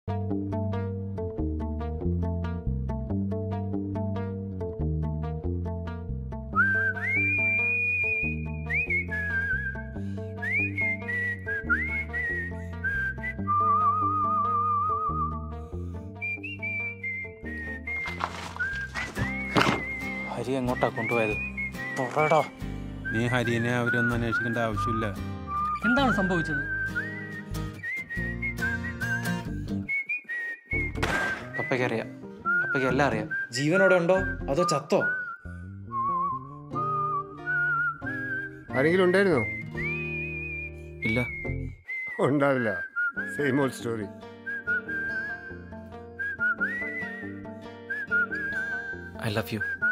ഹരി എങ്ങോട്ടാ കൊണ്ടുപോയത്? പറയടാ. നീ ഹരിനെ അവരൊന്നും അന്വേഷിക്കേണ്ട ആവശ്യമില്ല. എന്താണ് സംഭവിച്ചത്? പപ്പയ്ക്ക് അറിയാം, പപ്പയ്ക്ക് എല്ലാം അറിയാം. ജീവനോടെ ഉണ്ടോ അതോ ചത്തോ? ആരെങ്കിലും ഉണ്ടായിരുന്നോ? ഇല്ല. ഉണ്ടാവില്ല. Same old story. I love you.